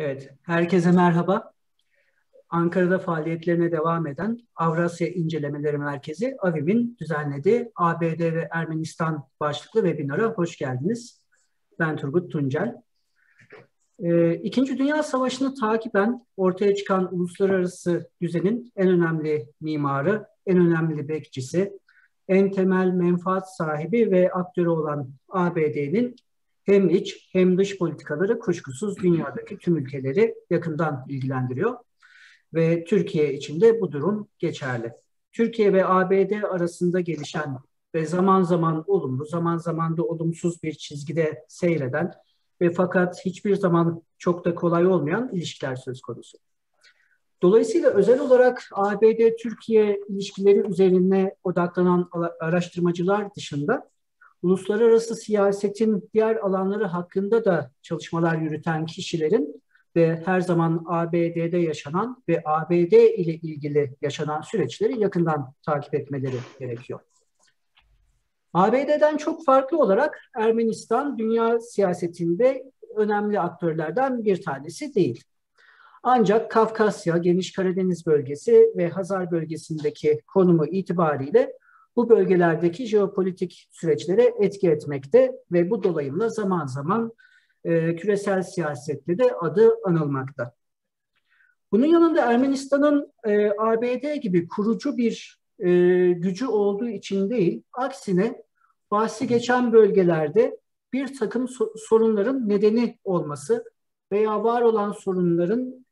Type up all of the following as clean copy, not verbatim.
Evet, herkese merhaba. Ankara'da faaliyetlerine devam eden Avrasya İncelemeleri Merkezi, AVİM'in düzenlediği ABD ve Ermenistan başlıklı webinara hoş geldiniz. Ben Turgut Tuncel. İkinci Dünya Savaşı'nı takiben ortaya çıkan uluslararası düzenin en önemli mimarı, en önemli bekçisi, en temel menfaat sahibi ve aktörü olan ABD'nin hem iç hem dış politikaları kuşkusuz dünyadaki tüm ülkeleri yakından ilgilendiriyor ve Türkiye için de bu durum geçerli. Türkiye ve ABD arasında gelişen ve zaman zaman olumlu, zaman zaman da olumsuz bir çizgide seyreden ve fakat hiçbir zaman çok da kolay olmayan ilişkiler söz konusu. Dolayısıyla özel olarak ABD-Türkiye ilişkileri üzerine odaklanan araştırmacılar dışında uluslararası siyasetin diğer alanları hakkında da çalışmalar yürüten kişilerin ve her zaman ABD'de yaşanan ve ABD ile ilgili yaşanan süreçleri yakından takip etmeleri gerekiyor. ABD'den çok farklı olarak Ermenistan dünya siyasetinde önemli aktörlerden bir tanesi değil. Ancak Kafkasya, Geniş Karadeniz bölgesi ve Hazar bölgesindeki konumu itibariyle bu bölgelerdeki jeopolitik süreçlere etki etmekte ve bu dolayımla zaman zaman küresel siyasette de adı anılmakta. Bunun yanında Ermenistan'ın ABD gibi kurucu bir gücü olduğu için değil, aksine bahsi geçen bölgelerde bir takım sorunların nedeni olması veya var olan sorunların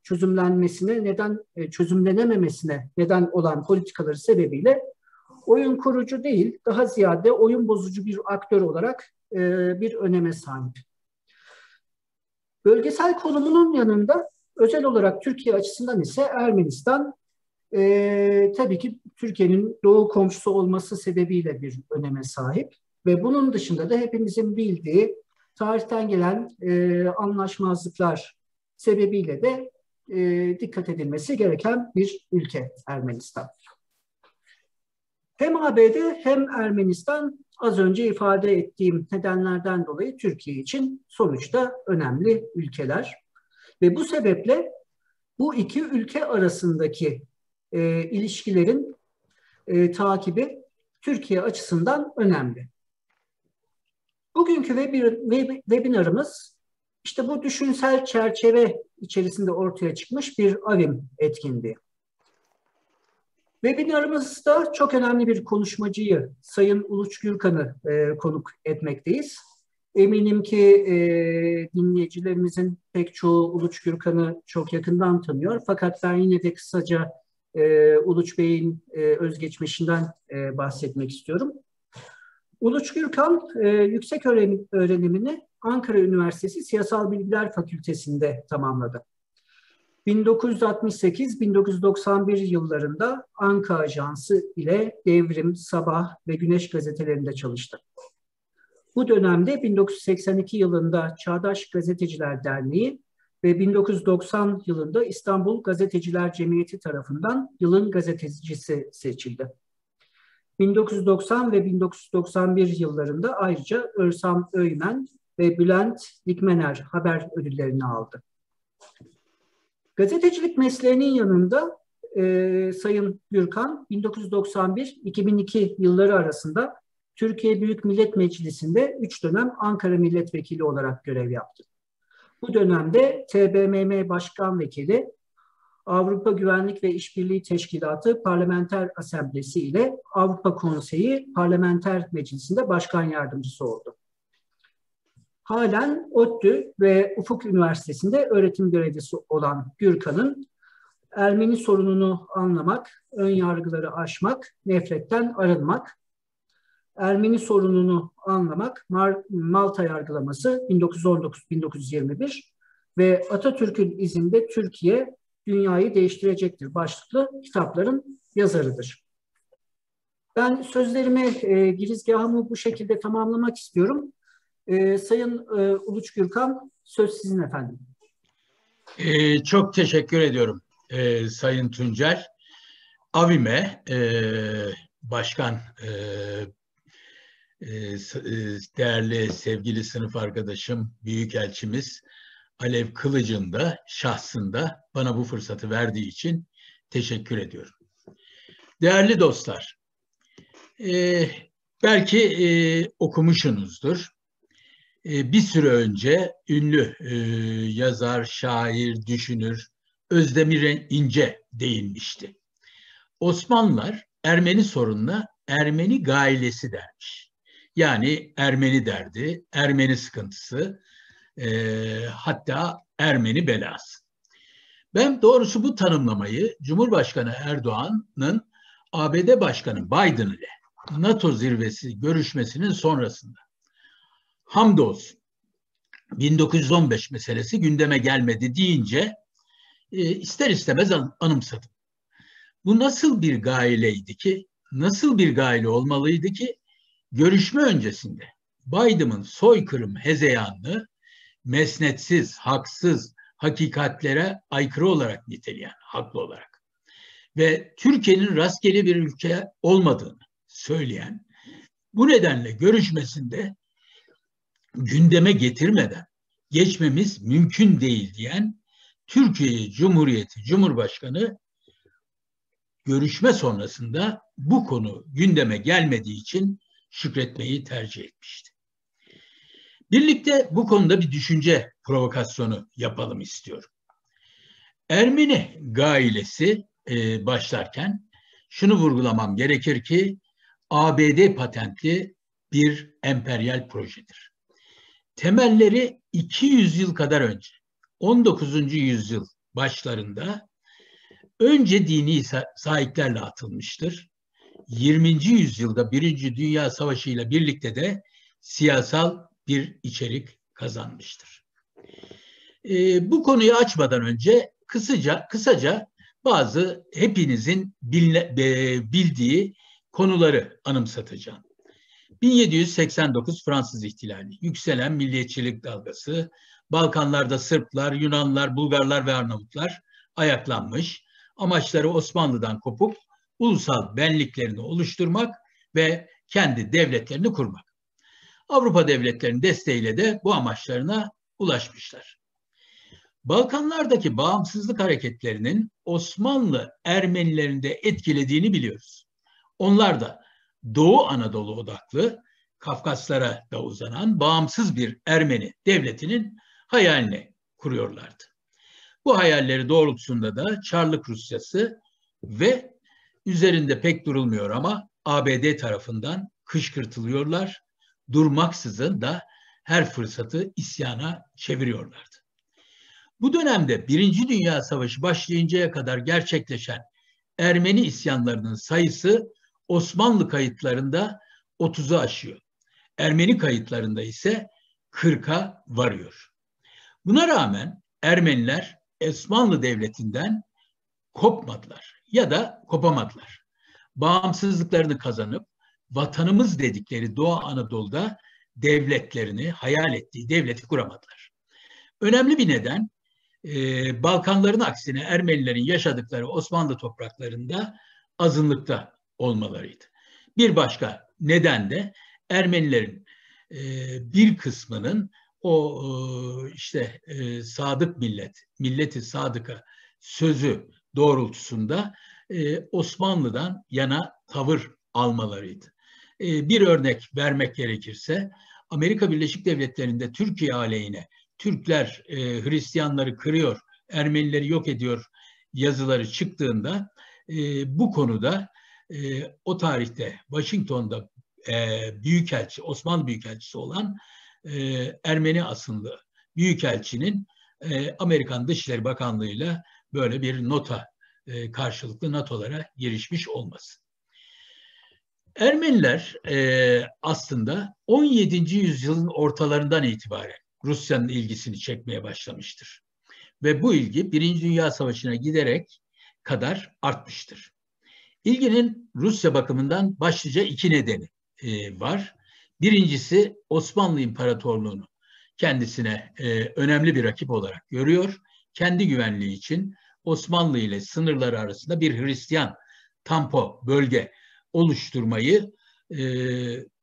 çözümlenememesine neden olan politikaları sebebiyle oyun kurucu değil, daha ziyade oyun bozucu bir aktör olarak bir öneme sahip. Bölgesel konumunun yanında özel olarak Türkiye açısından ise Ermenistan tabii ki Türkiye'nin doğu komşusu olması sebebiyle bir öneme sahip ve bunun dışında da hepimizin bildiği tarihten gelen anlaşmazlıklar sebebiyle de dikkat edilmesi gereken bir ülke Ermenistan. Hem ABD hem Ermenistan az önce ifade ettiğim nedenlerden dolayı Türkiye için sonuçta önemli ülkeler. Ve bu sebeple bu iki ülke arasındaki ilişkilerin takibi Türkiye açısından önemli. Bugünkü webinarımız işte bu düşünsel çerçeve içerisinde ortaya çıkmış bir AVİM etkinliği. Webinarımızda çok önemli bir konuşmacıyı, Sayın Uluç Gürkan'ı konuk etmekteyiz. Eminim ki dinleyicilerimizin pek çoğu Uluç Gürkan'ı çok yakından tanıyor. Fakat ben yine de kısaca Uluç Bey'in özgeçmişinden bahsetmek istiyorum. Uluç Gürkan yüksek öğrenimini Ankara Üniversitesi Siyasal Bilgiler Fakültesi'nde tamamladı. 1968-1991 yıllarında Anka Ajansı ile Devrim, Sabah ve Güneş gazetelerinde çalıştı. Bu dönemde 1982 yılında Çağdaş Gazeteciler Derneği ve 1990 yılında İstanbul Gazeteciler Cemiyeti tarafından yılın gazetecisi seçildi. 1990 ve 1991 yıllarında ayrıca Örsam Öymen ve Bülent Dikmener haber ödüllerini aldı. Gazetecilik mesleğinin yanında Sayın Gürkan 1991-2002 yılları arasında Türkiye Büyük Millet Meclisi'nde 3 dönem Ankara Milletvekili olarak görev yaptı. Bu dönemde TBMM Başkan Vekili, Avrupa Güvenlik ve İşbirliği Teşkilatı Parlamenter Asamblesi ile Avrupa Konseyi Parlamenter Meclisi'nde başkan yardımcısı oldu. Halen ODTÜ ve Ufuk Üniversitesi'nde öğretim görevlisi olan Gürkan'ın Ermeni sorununu anlamak, ön yargıları aşmak, nefretten arınmak, Ermeni sorununu anlamak, Malta yargılaması 1919-1921 ve Atatürk'ün izinde Türkiye dünyayı değiştirecektir başlıklı kitapların yazarıdır. Ben sözlerimi, girizgahımı bu şekilde tamamlamak istiyorum. Sayın Uluç Gürkan, söz sizin efendim. Çok teşekkür ediyorum Sayın Tuncel. AVİM'e başkan, değerli sevgili sınıf arkadaşım, büyükelçimiz Alev Kılıç'ın da şahsında bana bu fırsatı verdiği için teşekkür ediyorum. Değerli dostlar, belki okumuşsunuzdur. Bir süre önce ünlü yazar, şair, düşünür Özdemir İnce değinmişti. Osmanlılar Ermeni sorununa Ermeni gailesi dermiş. Yani Ermeni derdi, Ermeni sıkıntısı, hatta Ermeni belası. Ben doğrusu bu tanımlamayı Cumhurbaşkanı Erdoğan'ın ABD Başkanı Biden ile NATO zirvesi görüşmesinin sonrasında hamdolsun 1915 meselesi gündeme gelmedi deyince ister istemez anımsadım. Bu nasıl bir gaileydi ki, nasıl bir gaile olmalıydı ki görüşme öncesinde Biden'ın soykırım hezeyanını mesnetsiz, haksız, hakikatlere aykırı olarak niteleyen, haklı olarak ve Türkiye'nin rastgele bir ülke olmadığını söyleyen, bu nedenle görüşmesinde gündeme getirmeden geçmemiz mümkün değil diyen Türkiye Cumhuriyeti Cumhurbaşkanı görüşme sonrasında bu konu gündeme gelmediği için şükretmeyi tercih etmişti. Birlikte bu konuda bir düşünce provokasyonu yapalım istiyorum. Ermeni gailesi başlarken şunu vurgulamam gerekir ki ABD patentli bir emperyal projedir. Temelleri 200 yıl kadar önce, 19. yüzyıl başlarında önce dini sahiplerle atılmıştır. 20. yüzyılda Birinci Dünya Savaşı ile birlikte de siyasal bir içerik kazanmıştır. Bu konuyu açmadan önce kısaca bazı hepinizin bildiği konuları anımsatacağım. 1789 Fransız İhtilali, yükselen milliyetçilik dalgası, Balkanlarda Sırplar, Yunanlar, Bulgarlar ve Arnavutlar ayaklanmış, amaçları Osmanlı'dan kopup ulusal benliklerini oluşturmak ve kendi devletlerini kurmak. Avrupa devletlerinin desteğiyle de bu amaçlarına ulaşmışlar. Balkanlardaki bağımsızlık hareketlerinin Osmanlı Ermenilerini de etkilediğini biliyoruz. Onlar da Doğu Anadolu odaklı, Kafkaslara da uzanan bağımsız bir Ermeni devletinin hayalini kuruyorlardı. Bu hayalleri doğrultusunda da Çarlık Rusyası ve üzerinde pek durulmuyor ama ABD tarafından kışkırtılıyorlar, durmaksızın da her fırsatı isyana çeviriyorlardı. Bu dönemde Birinci Dünya Savaşı başlayıncaya kadar gerçekleşen Ermeni isyanlarının sayısı Osmanlı kayıtlarında 30'u aşıyor. Ermeni kayıtlarında ise 40'a varıyor. Buna rağmen Ermeniler Osmanlı Devleti'nden kopmadılar ya da kopamadılar. Bağımsızlıklarını kazanıp vatanımız dedikleri Doğu Anadolu'da devletlerini, hayal ettiği devleti kuramadılar. Önemli bir neden Balkanların aksine Ermenilerin yaşadıkları Osmanlı topraklarında azınlıkta olmalarıydı. Bir başka neden de Ermenilerin bir kısmının o sadık milleti sadıka sözü doğrultusunda Osmanlı'dan yana tavır almalarıydı. Bir örnek vermek gerekirse Amerika Birleşik Devletleri'nde Türkiye aleyhine Türkler Hristiyanları kırıyor, Ermenileri yok ediyor yazıları çıktığında bu konuda o tarihte Washington'da büyükelçi, Osmanlı büyükelçisi olan Ermeni asıllı büyükelçinin Amerikan Dışişleri Bakanlığı'yla böyle bir nota karşılıklı NATO'lara girişmiş olması. Ermeniler aslında 17. yüzyılın ortalarından itibaren Rusya'nın ilgisini çekmeye başlamıştır. Ve bu ilgi Birinci Dünya Savaşı'na giderek kadar artmıştır. İlginin Rusya bakımından başlıca iki nedeni var. Birincisi Osmanlı İmparatorluğu'nu kendisine önemli bir rakip olarak görüyor. Kendi güvenliği için Osmanlı ile sınırları arasında bir Hristiyan tampo bölge oluşturmayı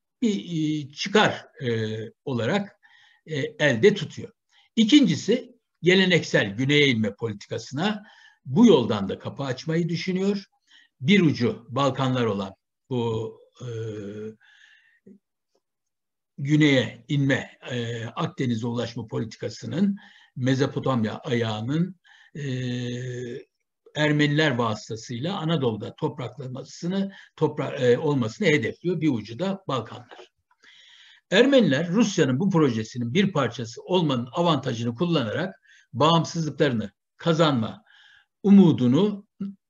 bir çıkar olarak elde tutuyor. İkincisi geleneksel güneye inme politikasına bu yoldan da kapı açmayı düşünüyor. Bir ucu Balkanlar olan bu güneye inme, Akdeniz'e ulaşma politikasının Mezopotamya ayağının Ermeniler vasıtasıyla Anadolu'da olmasını hedefliyor. Bir ucu da Balkanlar. Ermeniler Rusya'nın bu projesinin bir parçası olmanın avantajını kullanarak bağımsızlıklarını kazanma umudunu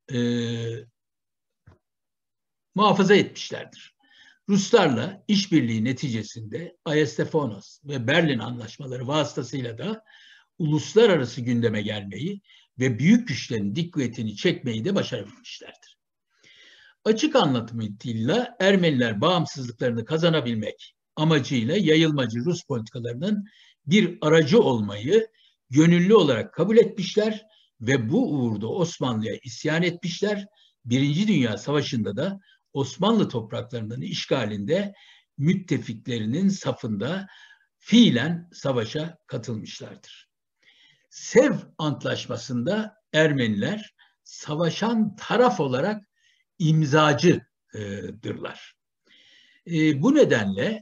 muhafaza etmişlerdir. Ruslarla işbirliği neticesinde Ayasofya ve Berlin anlaşmaları vasıtasıyla da uluslararası gündeme gelmeyi ve büyük güçlerin dikkatini çekmeyi de başarabilmişlerdir. Açık anlatımıyla Ermeniler bağımsızlıklarını kazanabilmek amacıyla yayılmacı Rus politikalarının bir aracı olmayı gönüllü olarak kabul etmişler ve bu uğurda Osmanlı'ya isyan etmişler. Birinci Dünya Savaşı'nda da Osmanlı topraklarının işgalinde müttefiklerinin safında fiilen savaşa katılmışlardır. Sevr Antlaşması'nda Ermeniler savaşan taraf olarak imzacıdırlar. Bu nedenle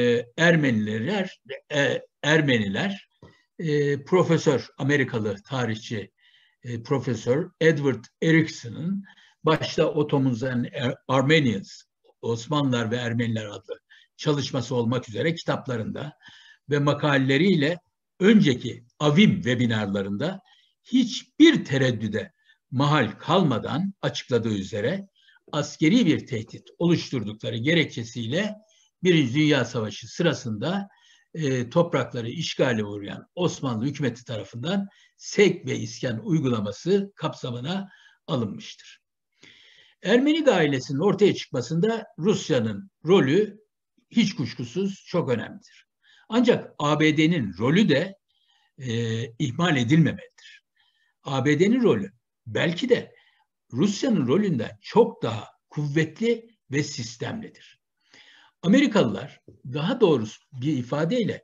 Ermeniler Profesör, Amerikalı tarihçi Profesör Edward Erickson'ın başta Ottomans and Armenians, Osmanlılar ve Ermeniler adlı çalışması olmak üzere kitaplarında ve makaleleriyle önceki Avim webinarlarında hiçbir tereddüde mahal kalmadan açıkladığı üzere askeri bir tehdit oluşturdukları gerekçesiyle Birinci Dünya Savaşı sırasında toprakları işgale uğrayan Osmanlı hükümeti tarafından sevk ve iskan uygulaması kapsamına alınmıştır. Ermeni ailesinin ortaya çıkmasında Rusya'nın rolü hiç kuşkusuz çok önemlidir. Ancak ABD'nin rolü de ihmal edilmemelidir. ABD'nin rolü belki de Rusya'nın rolünden çok daha kuvvetli ve sistemlidir. Amerikalılar, daha doğrusu bir ifadeyle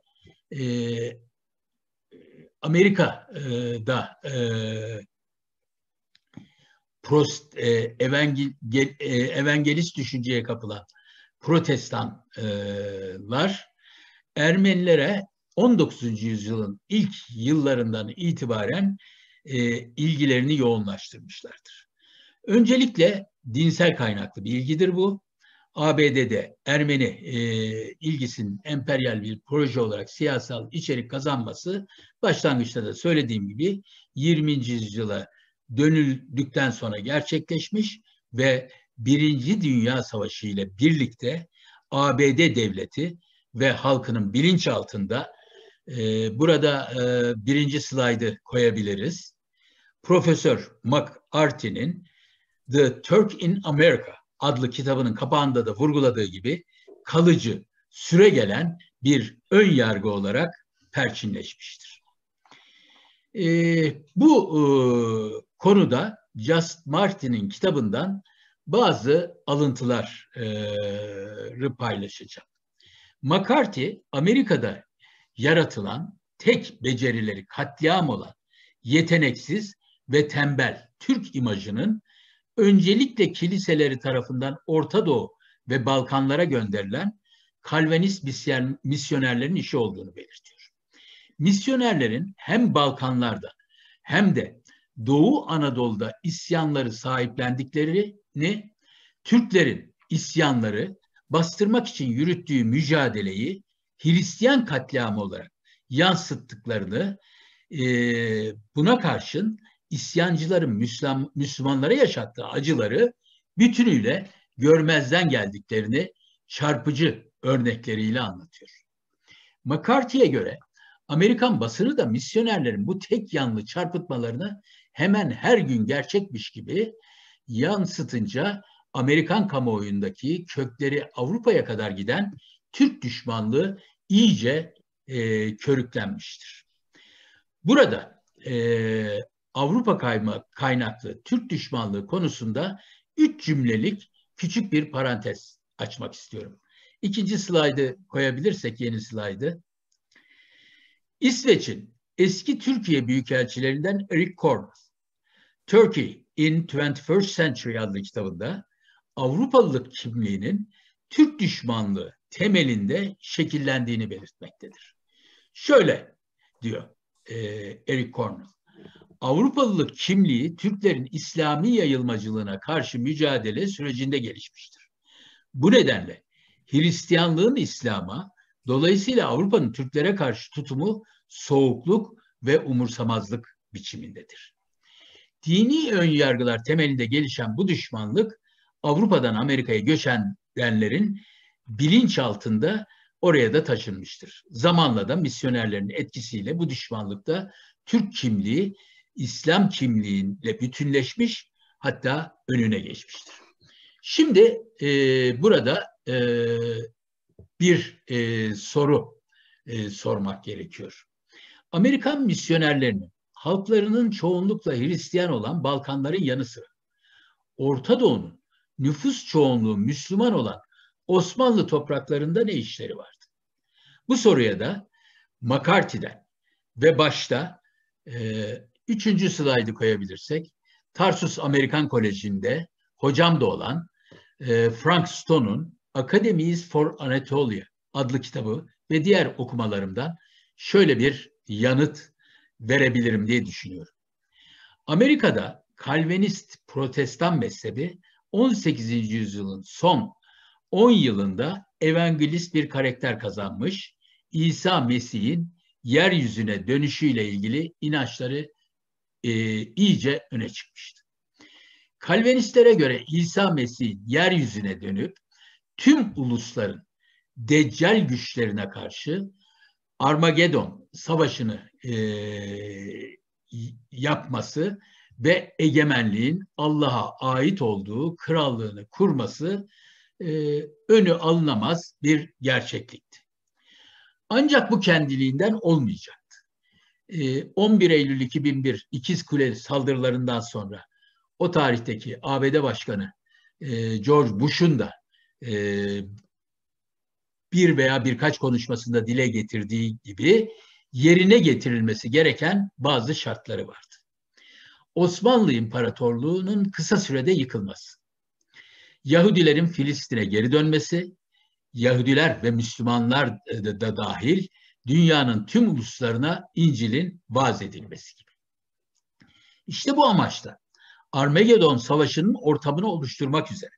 Amerika'da evangelist düşünceye kapılan protestanlar Ermenilere 19. yüzyılın ilk yıllarından itibaren ilgilerini yoğunlaştırmışlardır. Öncelikle dinsel kaynaklı bir ilgidir bu. ABD'de Ermeni ilgisinin emperyal bir proje olarak siyasal içerik kazanması başlangıçta da söylediğim gibi 20. yüzyıla dönüldükten sonra gerçekleşmiş ve Birinci Dünya Savaşı ile birlikte ABD devleti ve halkının bilinçaltında burada birinci slaydı koyabiliriz. Profesör McCarthy'nin The Turk in America adlı kitabının kapağında da vurguladığı gibi kalıcı, süregelen bir ön yargı olarak perçinleşmiştir. Bu konuda Just Martin'in kitabından bazı alıntıları paylaşacağım. McCarthy, Amerika'da yaratılan tek becerileri katliam olan yeteneksiz ve tembel Türk imajının öncelikle kiliseleri tarafından Orta Doğu ve Balkanlara gönderilen Kalvinist misyonerlerin işi olduğunu belirtiyor. Misyonerlerin hem Balkanlarda hem de Doğu Anadolu'da isyanları sahiplendiklerini, Türklerin isyanları bastırmak için yürüttüğü mücadeleyi Hristiyan katliamı olarak yansıttıklarını, buna karşın isyancıların Müslümanlara yaşattığı acıları bütünüyle görmezden geldiklerini çarpıcı örnekleriyle anlatıyor. McCarthy'ye göre Amerikan basını da misyonerlerin bu tek yanlı çarpıtmalarını hemen her gün gerçekmiş gibi yansıtınca Amerikan kamuoyundaki kökleri Avrupa'ya kadar giden Türk düşmanlığı iyice körüklenmiştir. Burada Avrupa kaynaklı Türk düşmanlığı konusunda 3 cümlelik küçük bir parantez açmak istiyorum. İkinci slaydı koyabilirsek, yeni slaydı. İsveç'in eski Türkiye büyükelçilerinden Eric Cornwall, Turkey in 21st Century adlı kitabında Avrupalılık kimliğinin Türk düşmanlığı temelinde şekillendiğini belirtmektedir. Şöyle diyor Eric Cornwall, Avrupalılık kimliği Türklerin İslami yayılmacılığına karşı mücadele sürecinde gelişmiştir. Bu nedenle Hristiyanlığın İslam'a, dolayısıyla Avrupa'nın Türklere karşı tutumu soğukluk ve umursamazlık biçimindedir. Dini önyargılar temelinde gelişen bu düşmanlık Avrupa'dan Amerika'ya göçenlerin bilinç altında oraya da taşınmıştır. Zamanla da misyonerlerin etkisiyle bu düşmanlıkta Türk kimliği İslam kimliğiyle bütünleşmiş, hatta önüne geçmiştir. Şimdi burada bir soru sormak gerekiyor. Amerikan misyonerlerinin halklarının çoğunlukla Hristiyan olan Balkanların yanı sıra Orta Doğu'nun nüfus çoğunluğu Müslüman olan Osmanlı topraklarında ne işleri vardı? Bu soruya da McCarthy'den ve başta 3. slaydı koyabilirsek Tarsus Amerikan Koleji'nde hocam da olan Frank Stone'un Academies for Anatolia adlı kitabı ve diğer okumalarımdan şöyle bir yanıt verebilirim diye düşünüyorum. Amerika'da Kalvinist Protestan mezhebi 18. yüzyılın son 10 yılında evangelist bir karakter kazanmış, İsa Mesih'in yeryüzüne dönüşüyle ilgili inançları iyice öne çıkmıştı. Kalvinistlere göre İsa Mesih'in yeryüzüne dönüp tüm ulusların Deccal güçlerine karşı Armagedon savaşını yapması ve egemenliğin Allah'a ait olduğu krallığını kurması önü alınamaz bir gerçeklikti. Ancak bu kendiliğinden olmayacaktı. 11 Eylül 2001 İkizkule saldırılarından sonra o tarihteki ABD Başkanı George Bush'un da bir veya birkaç konuşmasında dile getirdiği gibi yerine getirilmesi gereken bazı şartları vardı. Osmanlı İmparatorluğu'nun kısa sürede yıkılması, Yahudilerin Filistin'e geri dönmesi, Yahudiler ve Müslümanlar da dahil dünyanın tüm uluslarına İncil'in vaaz edilmesi gibi. İşte bu amaçla Armagedon Savaşı'nın ortamını oluşturmak üzere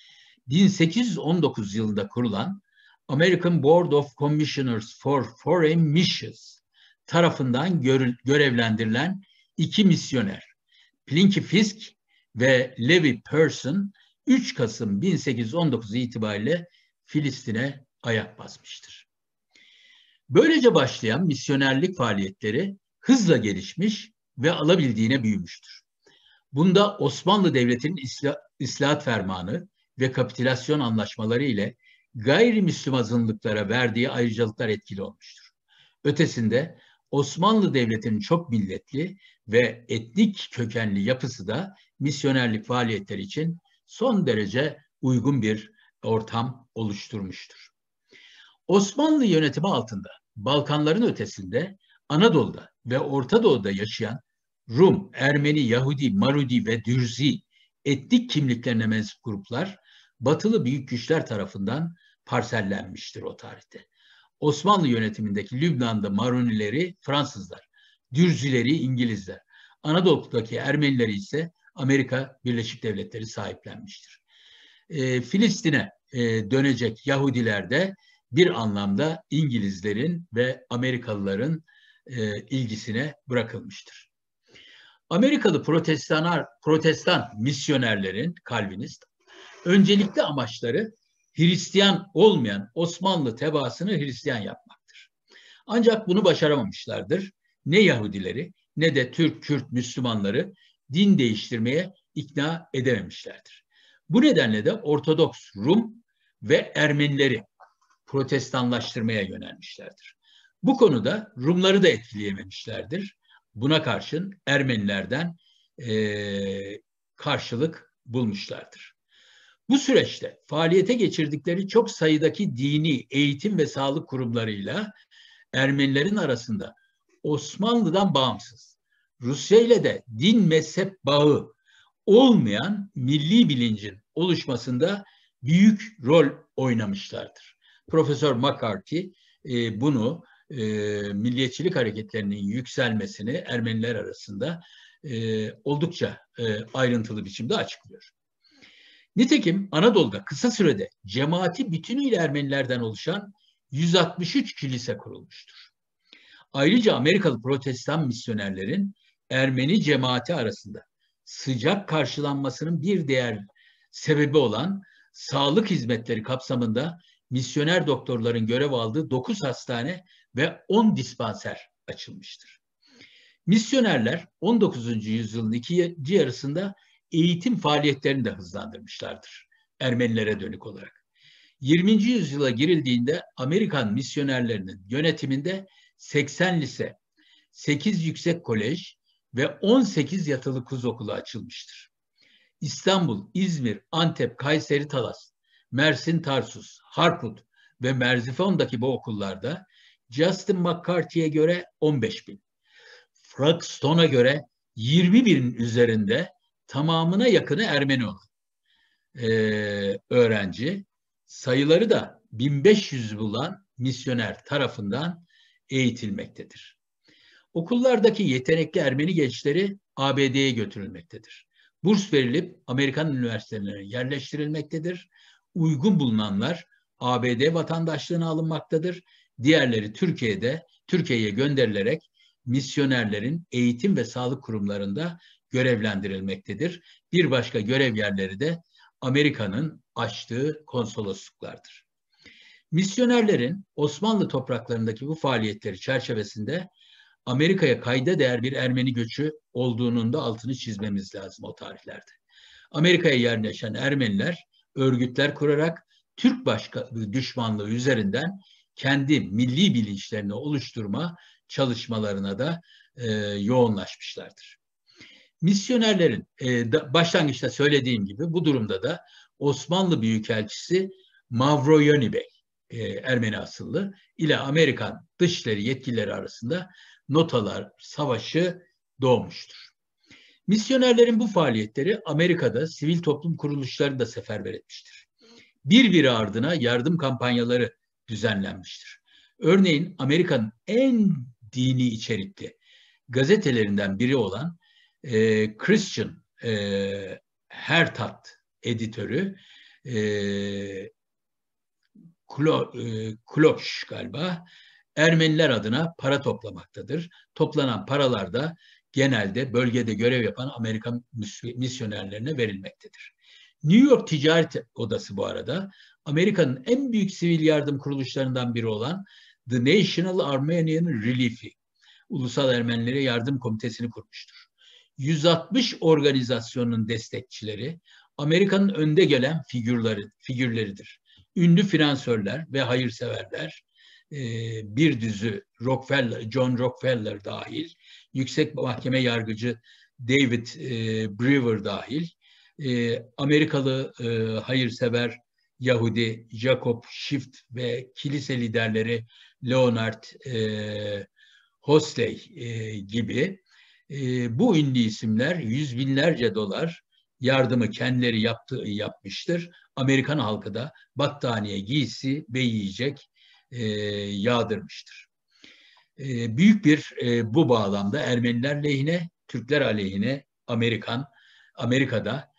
1819 yılında kurulan American Board of Commissioners for Foreign Missions tarafından görevlendirilen iki misyoner Plinky Fisk ve Levi Person 3 Kasım 1819 itibariyle Filistin'e ayak basmıştır. Böylece başlayan misyonerlik faaliyetleri hızla gelişmiş ve alabildiğine büyümüştür. Bunda Osmanlı Devleti'nin İslahat Fermanı ve kapitülasyon anlaşmaları ile gayrimüslim azınlıklara verdiği ayrıcalıklar etkili olmuştur. Ötesinde Osmanlı Devleti'nin çok milletli ve etnik kökenli yapısı da misyonerlik faaliyetleri için son derece uygun bir ortam oluşturmuştur. Osmanlı yönetimi altında Balkanların ötesinde Anadolu'da ve Orta Doğu'da yaşayan Rum, Ermeni, Yahudi, Marudi ve Dürzi etnik kimliklerine mensup gruplar batılı büyük güçler tarafından parsellenmiştir o tarihte. Osmanlı yönetimindeki Lübnan'da Marunileri Fransızlar, Dürzileri İngilizler, Anadolu'daki Ermenileri ise Amerika Birleşik Devletleri sahiplenmiştir. Filistin'e dönecek Yahudiler de bir anlamda İngilizlerin ve Amerikalıların ilgisine bırakılmıştır. Amerikalı protestan misyonerlerin, Kalvinist, öncelikli amaçları Hristiyan olmayan Osmanlı tebaasını Hristiyan yapmaktır. Ancak bunu başaramamışlardır. Ne Yahudileri ne de Türk, Kürt, Müslümanları din değiştirmeye ikna edememişlerdir. Bu nedenle de Ortodoks Rum ve Ermenileri protestanlaştırmaya yönelmişlerdir. Bu konuda Rumları da etkileyememişlerdir. Buna karşın Ermenilerden karşılık bulmuşlardır. Bu süreçte faaliyete geçirdikleri çok sayıdaki dini, eğitim ve sağlık kurumlarıyla Ermenilerin arasında Osmanlı'dan bağımsız, Rusya ile de din mezhep bağı olmayan milli bilincin oluşmasında büyük rol oynamışlardır. Profesör McCarthy bunu milliyetçilik hareketlerinin yükselmesini Ermeniler arasında oldukça ayrıntılı biçimde açıklıyor. Nitekim Anadolu'da kısa sürede cemaati bütünüyle Ermenilerden oluşan 163 kilise kurulmuştur. Ayrıca Amerikalı Protestan misyonerlerin Ermeni cemaati arasında sıcak karşılanmasının bir diğer sebebi olan sağlık hizmetleri kapsamında misyoner doktorların görev aldığı 9 hastane ve 10 dispanser açılmıştır. Misyonerler 19. yüzyılın ikinci yarısında eğitim faaliyetlerini de hızlandırmışlardır Ermenilere dönük olarak. 20. yüzyıla girildiğinde Amerikan misyonerlerinin yönetiminde 80 lise, 8 yüksek kolej ve 18 yatılı kız okulu açılmıştır. İstanbul, İzmir, Antep, Kayseri, Talas, Mersin, Tarsus, Harput ve Merzifon'daki bu okullarda Justin McCarthy'ye göre 15 bin, Frank Stone'a göre 20 binin üzerinde tamamına yakını Ermeni olan öğrenci, sayıları da 1500 bulan misyoner tarafından eğitilmektedir. Okullardaki yetenekli Ermeni gençleri ABD'ye götürülmektedir. Burs verilip Amerikan üniversitelerine yerleştirilmektedir. Uygun bulunanlar ABD vatandaşlığına alınmaktadır. Diğerleri Türkiye'ye gönderilerek misyonerlerin eğitim ve sağlık kurumlarında görevlendirilmektedir. Bir başka görev yerleri de Amerika'nın açtığı konsolosluklardır. Misyonerlerin Osmanlı topraklarındaki bu faaliyetleri çerçevesinde Amerika'ya kayda değer bir Ermeni göçü olduğunun da altını çizmemiz lazım o tarihlerde. Amerika'ya yerleşen Ermeniler örgütler kurarak Türk düşmanlığı üzerinden kendi milli bilinçlerini oluşturma çalışmalarına da yoğunlaşmışlardır. Misyonerlerin başlangıçta söylediğim gibi bu durumda da Osmanlı Büyükelçisi Mavroyoni Bey, Ermeni asıllı, ile Amerikan dışişleri yetkilileri arasında Notalar Savaşı doğmuştur. Misyonerlerin bu faaliyetleri Amerika'da sivil toplum kuruluşları da seferber etmiştir. Birbiri ardına yardım kampanyaları düzenlenmiştir. Örneğin Amerika'nın en dini içerikli gazetelerinden biri olan Christian Hertat editörü Kloş galiba Ermeniler adına para toplamaktadır. Toplanan paralar da genelde bölgede görev yapan Amerikan misyonerlerine verilmektedir. New York Ticaret Odası bu arada Amerika'nın en büyük sivil yardım kuruluşlarından biri olan The National Armenian Relief, Ulusal Ermenilere Yardım Komitesi'ni kurmuştur. 160 organizasyonun destekçileri Amerika'nın önde gelen figürleridir. Ünlü finansörler ve hayırseverler, bir düzü John Rockefeller dahil, yüksek mahkeme yargıcı David Brewer dahil, Amerikalı hayırsever Yahudi Jacob Schiff ve kilise liderleri Leonard Hosley gibi bu ünlü isimler yüz binlerce dolar yardımı kendileri yapmıştır. Amerikan halkı da battaniye, giysi ve yiyecek yağdırmıştır. Büyük bir bu bağlamda Ermeniler lehine, Türkler aleyhine Amerika'da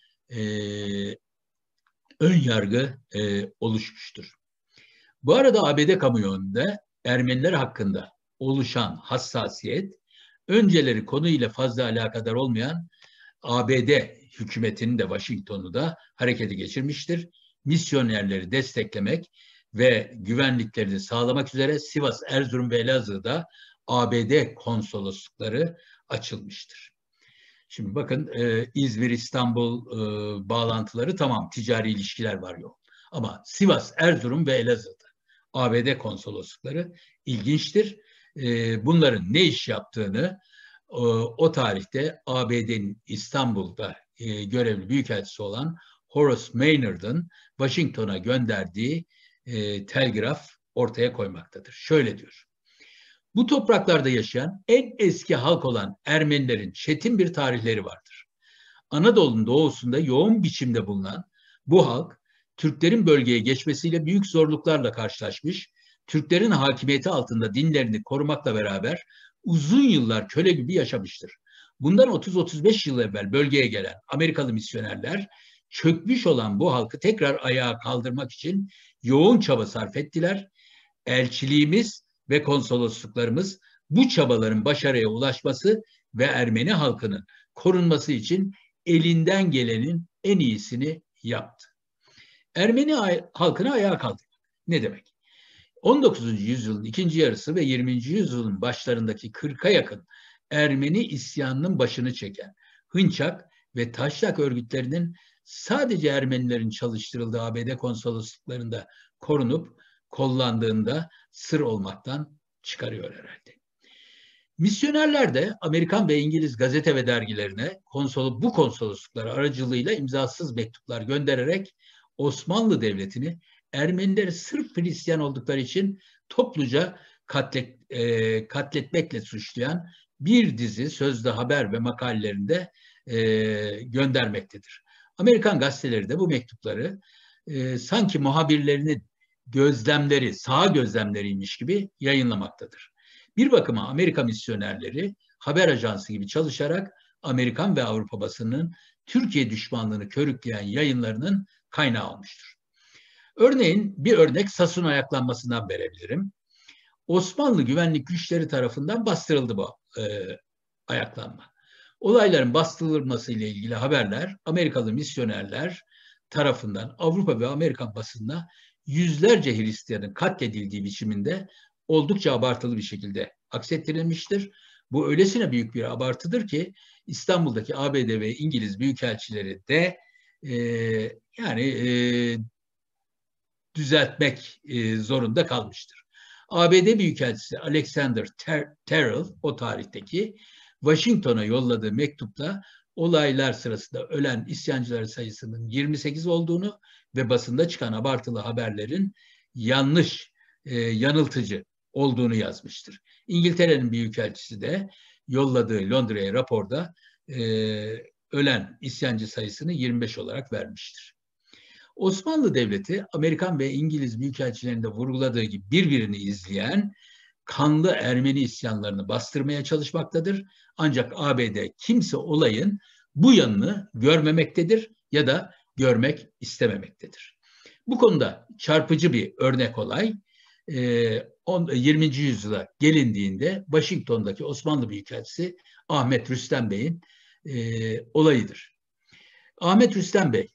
ön yargı oluşmuştur. Bu arada ABD kamuoyunda Ermeniler hakkında oluşan hassasiyet, önceleri konuyla fazla alakadar olmayan ABD hükümetinin de Washington'u da harekete geçirmiştir. Misyonerleri desteklemek ve güvenliklerini sağlamak üzere Sivas, Erzurum ve Elazığ'da ABD konsoloslukları açılmıştır. Şimdi bakın İzmir, İstanbul bağlantıları tamam, ticari ilişkiler var yok. Ama Sivas, Erzurum ve Elazığ'da ABD konsoloslukları ilginçtir. Bunların ne iş yaptığını o tarihte ABD'nin İstanbul'da görevli büyükelçisi olan Horace Maynard'ın Washington'a gönderdiği telgraf ortaya koymaktadır. Şöyle diyor: Bu topraklarda yaşayan en eski halk olan Ermenilerin çetin bir tarihleri vardır. Anadolu'nun doğusunda yoğun biçimde bulunan bu halk, Türklerin bölgeye geçmesiyle büyük zorluklarla karşılaşmış, Türklerin hakimiyeti altında dinlerini korumakla beraber uzun yıllar köle gibi yaşamıştır. Bundan 30-35 yıl evvel bölgeye gelen Amerikalı misyonerler, çökmüş olan bu halkı tekrar ayağa kaldırmak için yoğun çaba sarf ettiler. Elçiliğimiz ve konsolosluklarımız bu çabaların başarıya ulaşması ve Ermeni halkının korunması için elinden gelenin en iyisini yaptı. Ermeni halkını ayağa kaldırmak ne demek? 19. yüzyılın ikinci yarısı ve 20. yüzyılın başlarındaki 40'a yakın Ermeni isyanının başını çeken Hınçak ve Taşnak örgütlerinin sadece Ermenilerin çalıştırıldığı ABD konsolosluklarında korunup kollandığında sır olmaktan çıkarıyor herhalde. Misyonerler de Amerikan ve İngiliz gazete ve dergilerine bu konsolosluklar aracılığıyla imzasız mektuplar göndererek Osmanlı Devleti'ni Ermenileri sırf Hristiyan oldukları için topluca katletmekle suçlayan bir dizi sözlü haber ve makalelerinde göndermektedir. Amerikan gazeteleri de bu mektupları sanki muhabirlerinin gözlemleri, saha gözlemleriymiş gibi yayınlamaktadır. Bir bakıma Amerika misyonerleri haber ajansı gibi çalışarak Amerikan ve Avrupa basınının Türkiye düşmanlığını körükleyen yayınlarının kaynağı olmuştur. Örneğin bir örnek Sasun ayaklanmasından verebilirim. Osmanlı güvenlik güçleri tarafından bastırıldı bu ayaklanma. Olayların bastırılması ile ilgili haberler Amerikalı misyonerler tarafından Avrupa ve Amerikan basınına yüzlerce Hristiyanın katledildiği biçiminde oldukça abartılı bir şekilde aksettirilmiştir. Bu öylesine büyük bir abartıdır ki İstanbul'daki ABD ve İngiliz büyükelçileri de düzeltmek zorunda kalmıştır. ABD Büyükelçisi Alexander Terrell o tarihteki Washington'a yolladığı mektupta olaylar sırasında ölen isyancılar sayısının 28 olduğunu ve basında çıkan abartılı haberlerin yanlış, yanıltıcı olduğunu yazmıştır. İngiltere'nin büyükelçisi de yolladığı Londra'ya raporda ölen isyancı sayısını 25 olarak vermiştir. Osmanlı Devleti, Amerikan ve İngiliz büyükelçilerinde vurguladığı gibi birbirini izleyen kanlı Ermeni isyanlarını bastırmaya çalışmaktadır. Ancak ABD kimse olayın bu yanını görmemektedir ya da görmek istememektedir. Bu konuda çarpıcı bir örnek olay 20. yüzyıla gelindiğinde Washington'daki Osmanlı Büyükelçisi Ahmet Rüstem Bey'in olayıdır. Ahmet Rüstem Bey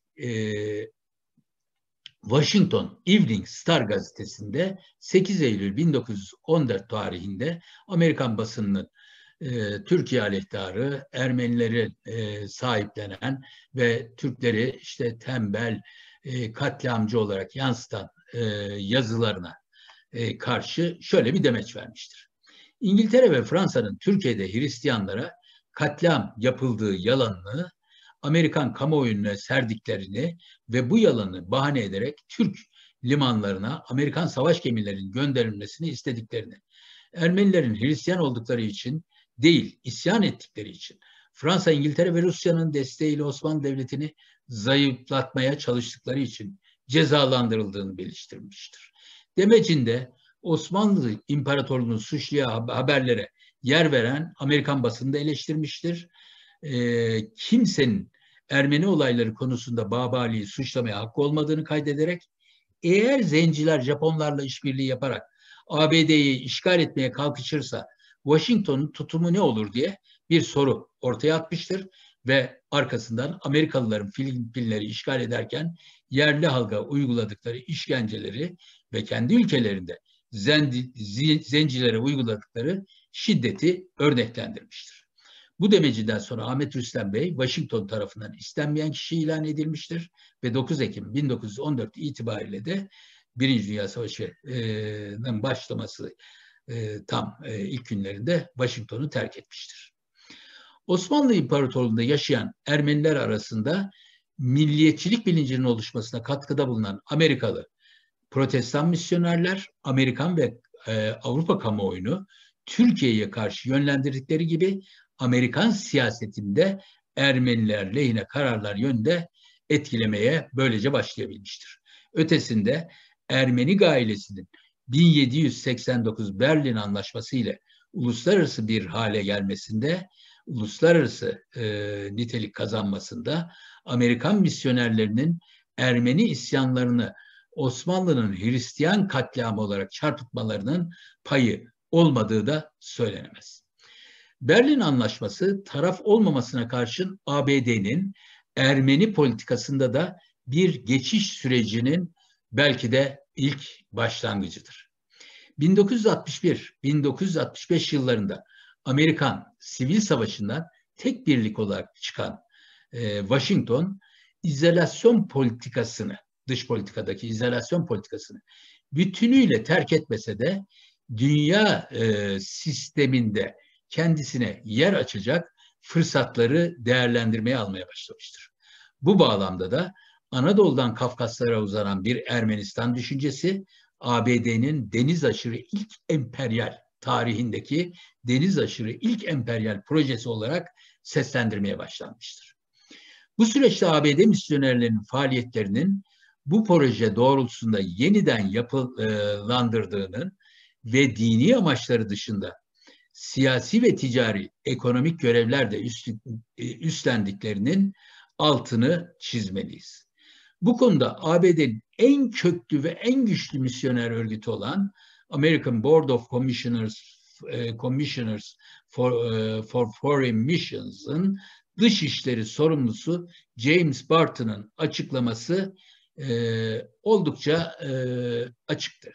Washington Evening Star gazetesinde 8 Eylül 1914 tarihinde Amerikan basınının Türkiye aleyhtarı, Ermenileri sahiplenen ve Türkleri işte tembel, katliamcı olarak yansıtan yazılarına karşı şöyle bir demeç vermiştir. İngiltere ve Fransa'nın Türkiye'de Hristiyanlara katliam yapıldığı yalanını Amerikan kamuoyuna serdiklerini ve bu yalanı bahane ederek Türk limanlarına Amerikan savaş gemilerinin gönderilmesini istediklerini, Ermenilerin Hristiyan oldukları için değil, isyan ettikleri için, Fransa, İngiltere ve Rusya'nın desteğiyle Osmanlı Devleti'ni zayıflatmaya çalıştıkları için cezalandırıldığını belirtmiştir. Demecinde Osmanlı İmparatorluğu'nun suçlayan haberlere yer veren Amerikan basını da eleştirmiştir. Kimsenin Ermeni olayları konusunda Babali'yi suçlamaya hakkı olmadığını kaydederek eğer zenciler Japonlarla işbirliği yaparak ABD'yi işgal etmeye kalkışırsa Washington'un tutumu ne olur diye bir soru ortaya atmıştır ve arkasından Amerikalıların Filipinleri işgal ederken yerli halka uyguladıkları işkenceleri ve kendi ülkelerinde zencilere uyguladıkları şiddeti örneklendirmiştir. Bu demeciden sonra Ahmet Rüstem Bey Washington tarafından istenmeyen kişi ilan edilmiştir ve 9 Ekim 1914 itibariyle de Birinci Dünya Savaşı'nın başlaması tam ilk günlerinde Washington'u terk etmiştir. Osmanlı İmparatorluğu'nda yaşayan Ermeniler arasında milliyetçilik bilincinin oluşmasına katkıda bulunan Amerikalı Protestan misyonerler, Amerikan ve Avrupa kamuoyunu Türkiye'ye karşı yönlendirdikleri gibi Amerikan siyasetinde Ermeniler lehine kararlar yönünde etkilemeye böylece başlayabilmiştir. Ötesinde Ermeni ailesinin 1789 Berlin Anlaşması ile uluslararası bir hale gelmesinde, uluslararası nitelik kazanmasında Amerikan misyonerlerinin Ermeni isyanlarını Osmanlı'nın Hristiyan katliamı olarak çarpıtmalarının payı olmadığı da söylenemez. Berlin Anlaşması taraf olmamasına karşın ABD'nin Ermeni politikasında da bir geçiş sürecinin belki de ilk başlangıcıdır. 1961-1965 yıllarında Amerikan Sivil Savaşı'ndan tek birlik olarak çıkan Washington, izolasyon politikasını, dış politikadaki izolasyon politikasını bütünüyle terk etmese de dünya sisteminde kendisine yer açacak fırsatları değerlendirmeye almaya başlamıştır. Bu bağlamda da Anadolu'dan Kafkaslara uzanan bir Ermenistan düşüncesi, ABD'nin deniz aşırı ilk emperyal tarihindeki deniz aşırı ilk emperyal projesi olarak seslendirmeye başlanmıştır. Bu süreçte ABD misyonerlerinin faaliyetlerinin bu proje doğrultusunda yeniden yapılandırdığının ve dini amaçları dışında siyasi ve ticari ekonomik görevler de üstlendiklerinin altını çizmeliyiz. Bu konuda ABD'nin en köklü ve en güçlü misyoner örgütü olan American Board of Commissioners for Foreign Missions'ın dışişleri sorumlusu James Barton'ın açıklaması oldukça açıktır.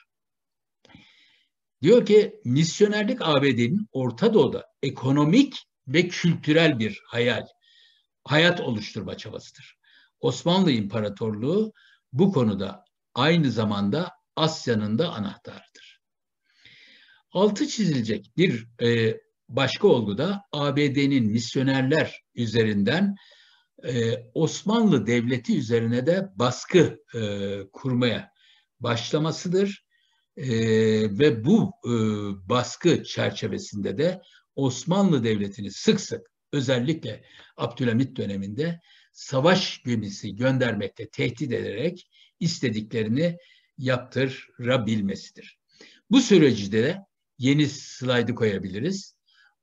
Diyor ki, misyonerlik ABD'nin Orta Doğu'da ekonomik ve kültürel bir hayat oluşturma çabasıdır. Osmanlı İmparatorluğu bu konuda aynı zamanda Asya'nın da anahtarıdır. Altı çizilecek bir başka olgu da ABD'nin misyonerler üzerinden Osmanlı Devleti üzerine de baskı kurmaya başlamasıdır. Ve bu baskı çerçevesinde de Osmanlı Devleti'ni sık sık, özellikle Abdülhamit döneminde savaş gemisi göndermekle tehdit ederek istediklerini yaptırabilmesidir. Bu süreci de yeni slaydı koyabiliriz.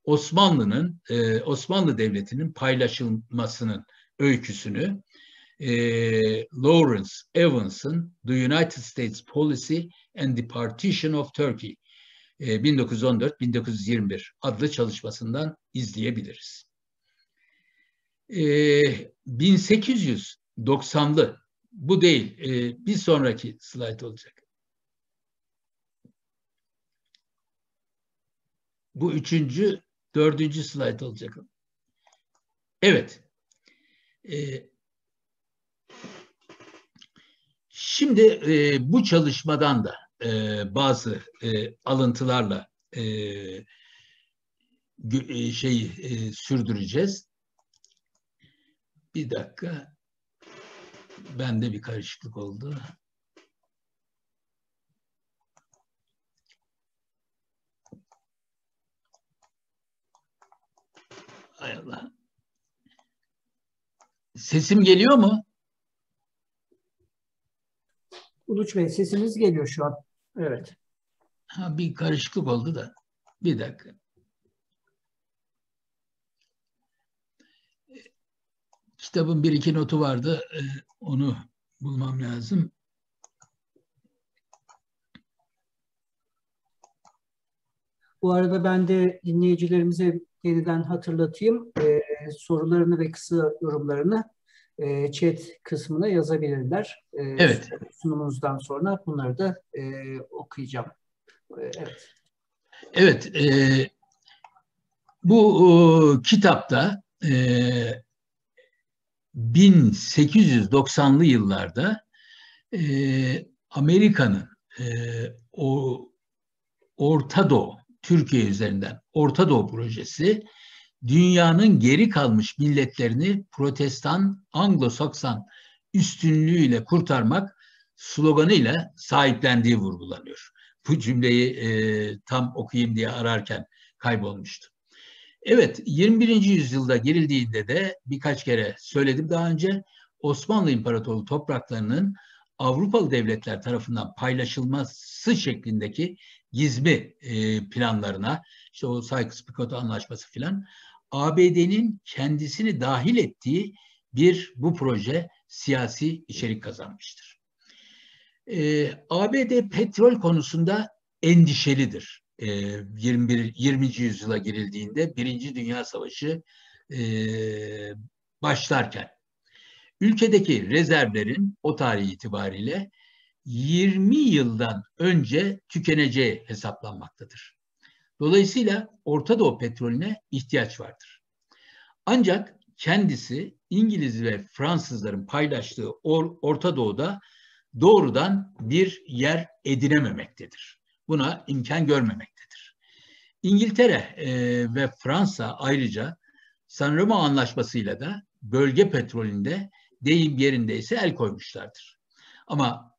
Osmanlı Devleti'nin paylaşılmasının öyküsünü Lawrence Evans'ın The United States Policy and the Partition of Turkey 1914-1921 adlı çalışmasından izleyebiliriz. 1890'lı, bu değil, bir sonraki slayt olacak. Bu dördüncü slayt olacak. Evet. Şimdi bu çalışmadan da bazı alıntılarla sürdüreceğiz. Bir dakika. Bende bir karışıklık oldu. Hay Allah. Sesim geliyor mu? Uluç Bey, sesiniz geliyor şu an. Evet. Bir karışıklık oldu da. Bir dakika. Kitabın bir iki notu vardı. Onu bulmam lazım. Bu arada ben de dinleyicilerimize yeniden hatırlatayım. Sorularını ve kısa yorumlarını chat kısmına yazabilirler. Evet. Sunumunuzdan sonra bunları da okuyacağım. Evet. Evet. Bu kitapta 1890'lı yıllarda Amerika'nın Orta Doğu, Türkiye üzerinden Orta Doğu projesi, dünyanın geri kalmış milletlerini Protestan, Anglo-Sakson üstünlüğüyle kurtarmak sloganıyla sahiplendiği vurgulanıyor. Bu cümleyi tam okuyayım diye ararken kaybolmuştu. Evet, 21. yüzyılda girildiğinde de birkaç kere söyledim daha önce, Osmanlı İmparatorluğu topraklarının Avrupalı devletler tarafından paylaşılması şeklindeki gizli planlarına, işte o Sykes-Picot Anlaşması filan, ABD'nin kendisini dahil ettiği bu proje siyasi içerik kazanmıştır. ABD petrol konusunda endişelidir. 20. yüzyıla girildiğinde Birinci Dünya Savaşı başlarken ülkedeki rezervlerin o tarih itibariyle 20 yıldan önce tükeneceği hesaplanmaktadır. Dolayısıyla Orta Doğu petrolüne ihtiyaç vardır. Ancak kendisi İngiliz ve Fransızların paylaştığı Orta Doğu'da doğrudan bir yer edinememektedir. Buna imkan görmemektedir. İngiltere ve Fransa ayrıca San Remo Anlaşması'yla da bölge petrolünde deyim yerindeyse el koymuşlardır. Ama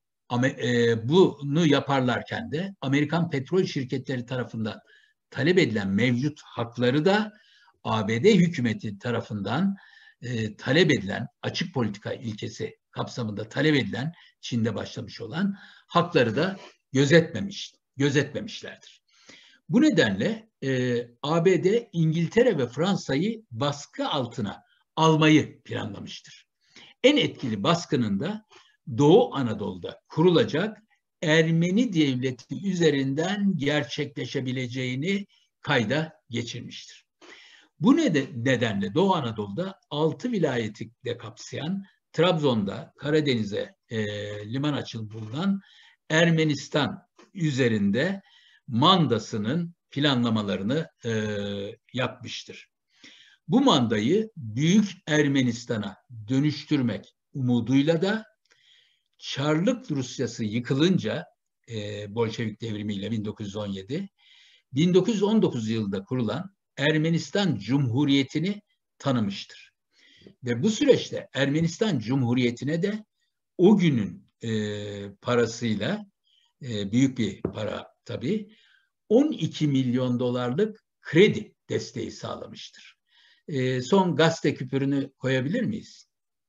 bunu yaparlarken de Amerikan petrol şirketleri tarafından talep edilen mevcut hakları da ABD hükümeti tarafından talep edilen, açık politika ilkesi kapsamında talep edilen, Çin'de başlamış olan hakları da gözetmemişlerdir. Bu nedenle ABD, İngiltere ve Fransa'yı baskı altına almayı planlamıştır. En etkili baskının da Doğu Anadolu'da kurulacak Ermeni devleti üzerinden gerçekleşebileceğini kayda geçirmiştir. Bu nedenle Doğu Anadolu'da 6 vilayeti de kapsayan, Trabzon'da Karadeniz'e liman açılıp bulunan Ermenistan üzerinde mandasının planlamalarını yapmıştır. Bu mandayı Büyük Ermenistan'a dönüştürmek umuduyla da Çarlık Rusyası yıkılınca Bolşevik devrimiyle 1917, 1919 yılında kurulan Ermenistan Cumhuriyeti'ni tanımıştır. Ve bu süreçte Ermenistan Cumhuriyeti'ne de o günün parasıyla, büyük bir para tabii, 12 milyon dolarlık kredi desteği sağlamıştır. Son gazete küpürünü koyabilir miyiz?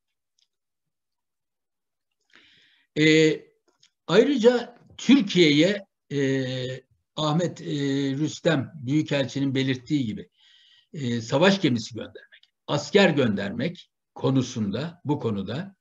Ayrıca Türkiye'ye Ahmet Rüstem Büyükelçinin belirttiği gibi savaş gemisi göndermek, asker göndermek konusunda, bu konuda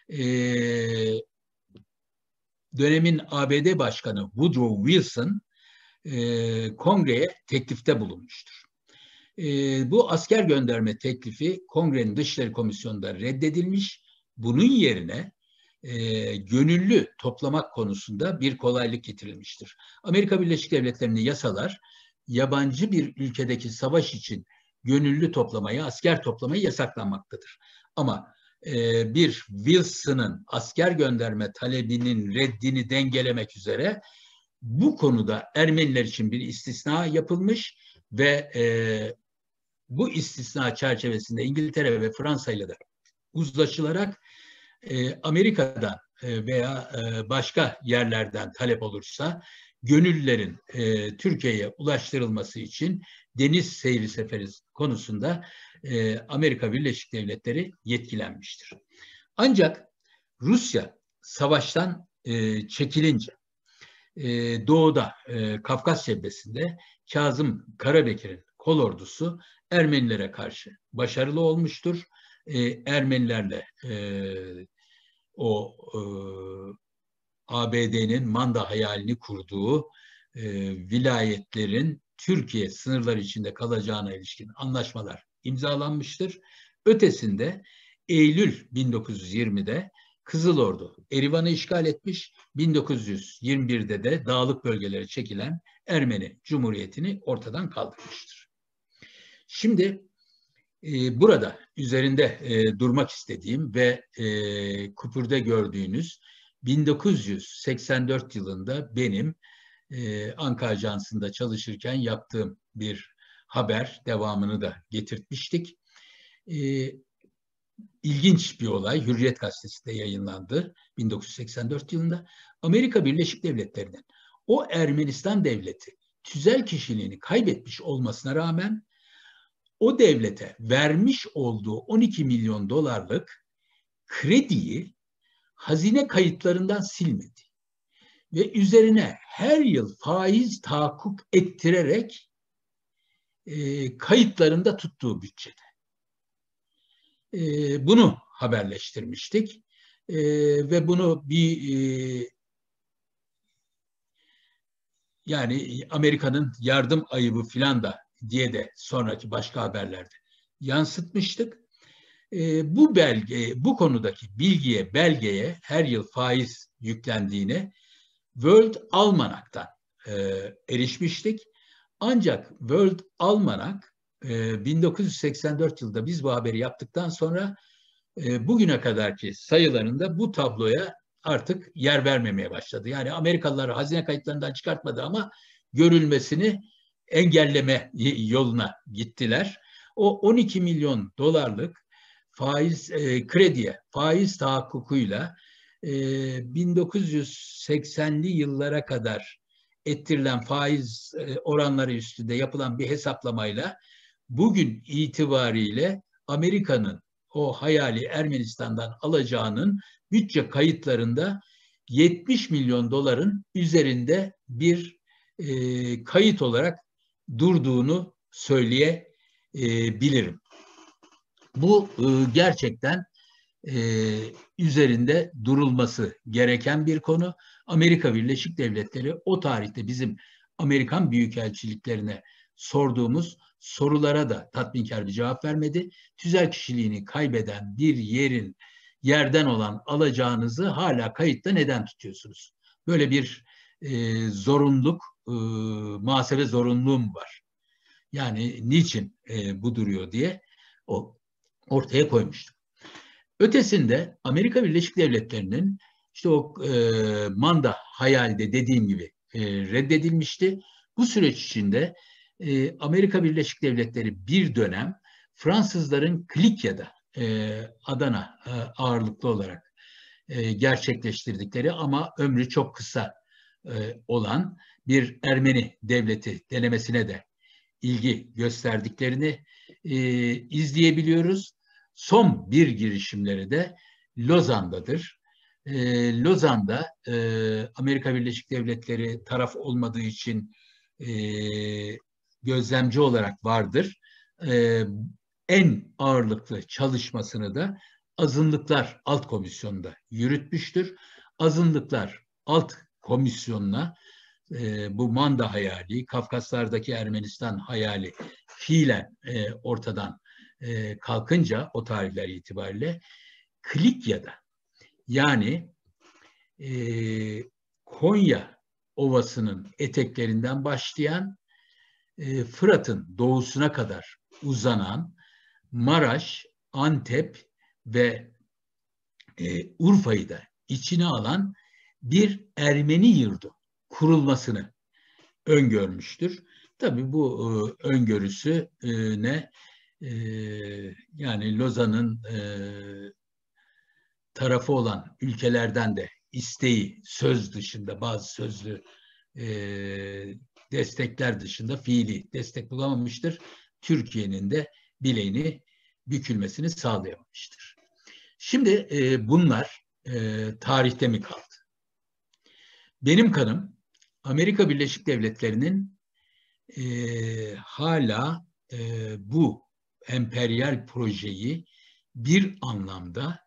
dönemin ABD Başkanı Woodrow Wilson kongreye teklifte bulunmuştur. Bu asker gönderme teklifi Kongrenin Dışişleri Komisyonu'nda reddedilmiş. Bunun yerine gönüllü toplamak konusunda bir kolaylık getirilmiştir. Amerika Birleşik Devletleri'nin yasalar yabancı bir ülkedeki savaş için gönüllü toplamayı, asker toplamayı yasaklanmaktadır. Ama bir Wilson'ın asker gönderme talebinin reddini dengelemek üzere bu konuda Ermeniler için bir istisna yapılmış ve bu istisna çerçevesinde İngiltere ve Fransa ile de uzlaşılarak Amerika'dan veya başka yerlerden talep olursa gönüllülerin Türkiye'ye ulaştırılması için deniz seyri seferi konusunda Amerika Birleşik Devletleri yetkilenmiştir. Ancak Rusya savaştan çekilince doğuda Kafkas cephesinde Kazım Karabekir'in kolordusu Ermenilere karşı başarılı olmuştur. Ermenilerle ABD'nin manda hayalini kurduğu vilayetlerin Türkiye sınırları içinde kalacağına ilişkin anlaşmalar imzalanmıştır. Ötesinde Eylül 1920'de Kızıl Ordu Erivan'ı işgal etmiş, 1921'de de dağlık bölgelere çekilen Ermeni Cumhuriyeti'ni ortadan kaldırmıştır. Şimdi burada üzerinde durmak istediğim ve kupürde gördüğünüz 1984 yılında benim Ankara Ajansı'nda çalışırken yaptığım bir haber, devamını da getirtmiştik. İlginç bir olay, Hürriyet Gazetesi'nde yayınlandı 1984 yılında. Amerika Birleşik Devletleri'nin o Ermenistan devleti tüzel kişiliğini kaybetmiş olmasına rağmen o devlete vermiş olduğu 12 milyon dolarlık krediyi hazine kayıtlarından silmedi. Ve üzerine her yıl faiz tahakkuk ettirerek kayıtlarında tuttuğu bütçede. Bunu haberleştirmiştik. Ve bunu yani Amerika'nın yardım ayıbı filan da diye de sonraki başka haberlerde yansıtmıştık. Bu konudaki belgeye her yıl faiz yüklendiğine World Almanac'tan erişmiştik. Ancak World Almanac 1984 yılında biz bu haberi yaptıktan sonra bugüne kadarki sayılarında bu tabloya artık yer vermemeye başladı. Yani Amerikalılar hazine kayıtlarından çıkartmadı ama görülmesini engelleme yoluna gittiler. O 12 milyon dolarlık krediye, faiz tahakkukuyla 1980'li yıllara kadar ettirilen faiz oranları üstünde yapılan bir hesaplamayla bugün itibariyle Amerika'nın o hayali Ermenistan'dan alacağının bütçe kayıtlarında 70 milyon doların üzerinde bir kayıt olarak durduğunu söyleyebilirim. Bu gerçekten üzerinde durulması gereken bir konu. Amerika Birleşik Devletleri o tarihte bizim Amerikan büyükelçiliklerine sorduğumuz sorulara da tatminkar bir cevap vermedi. Tüzel kişiliğini kaybeden bir yerden olan alacağınızı hala kayıtta neden tutuyorsunuz? Böyle bir muhasebe zorunluluğum var. Yani niçin bu duruyor diye ortaya koymuştum. Ötesinde Amerika Birleşik Devletleri'nin işte o manda hayalde dediğim gibi reddedilmişti. Bu süreç içinde Amerika Birleşik Devletleri bir dönem Fransızların Kilikya'da, Adana ağırlıklı olarak gerçekleştirdikleri ama ömrü çok kısa olan bir Ermeni devleti denemesine de ilgi gösterdiklerini izleyebiliyoruz. Son bir girişimleri de Lozan'dadır. Lozan'da Amerika Birleşik Devletleri taraf olmadığı için gözlemci olarak vardır. En ağırlıklı çalışmasını da Azınlıklar Alt Komisyonu'nda yürütmüştür. Azınlıklar Alt Komisyonu'na bu manda hayali, Kafkaslardaki Ermenistan hayali fiilen ortadan kalkınca o tarihler itibariyle Kilikya'da yani Konya Ovası'nın eteklerinden başlayan Fırat'ın doğusuna kadar uzanan Maraş, Antep ve Urfa'yı da içine alan bir Ermeni yurdu kurulmasını öngörmüştür. Tabii bu öngörüsü yani Lozan'ın tarafı olan ülkelerden de isteği söz dışında bazı sözlü destekler dışında fiili destek bulamamıştır. Türkiye'nin de bileğini bükülmesini sağlayamamıştır. Şimdi bunlar tarihte mi kaldı? Benim kanım Amerika Birleşik Devletleri'nin hala bu emperyal projeyi bir anlamda